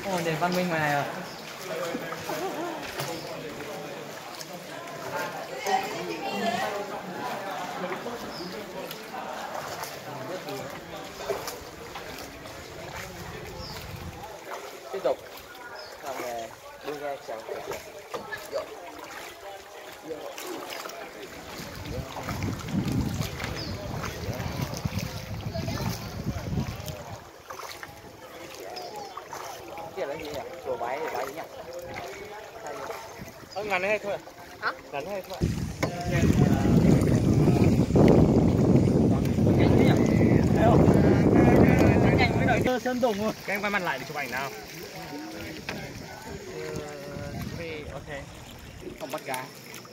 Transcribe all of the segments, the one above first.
Ồ, nền văn minh ngoài này rồi. Tiếp tục làm nghề đi nghe chèo. Kia là gì nhỉ? Chùa Bái thì Bái gì nhỉ? Ngắn hay thôi? Hả? Ngắn hay thôi? Nhanh mới đợi Sơn Tùng rồi. Các anh quay mặt lại để chụp ảnh nào. Ok. Không bắt cá.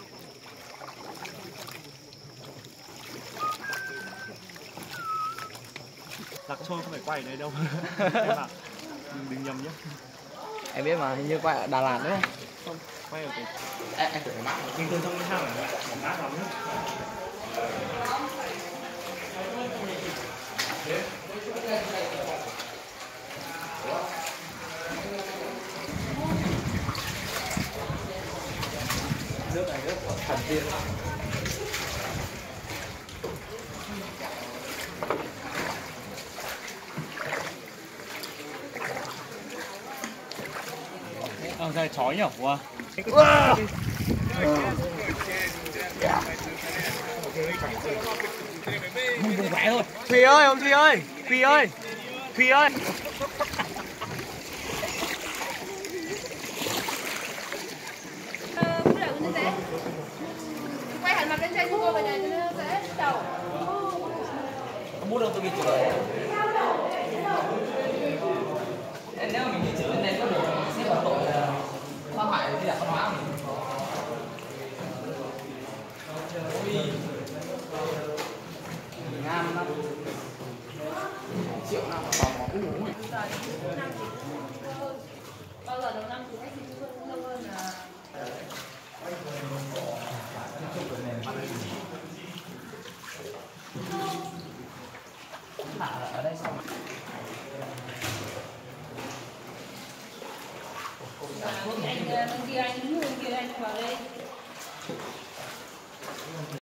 Lạc Trôi không phải quay ở đây đâu. Đừng nhầm nhé. Em biết mà, hình như quay ở Đà Lạt đúng không? Không, quay ở cái... Em tưởng mát. Nhưng từ trong cái hang này, mát lắm nhé. Nước này rất thần tiên. Đây chói nhỉ? Wow. Vùng vẽ thôi. Thùy ơi, ông Thùy ơi. Thùy ơi. Thùy ơi. Quay hẳn mặt lên trên cho cô vào nhà cho nó dễ đầu. Có bút đâu tôi ghi chữ đấy. Nếu mà mình ghi chữ lên đây có được xếp vào tội phá hoại di sản văn hóa của mình. Ngàn năm, triệu năm vào mỏ. Bao giờ đầu năm thì khách đi lâu hơn là ở đây xong. anh kia anh đứng người kia anh vào đây.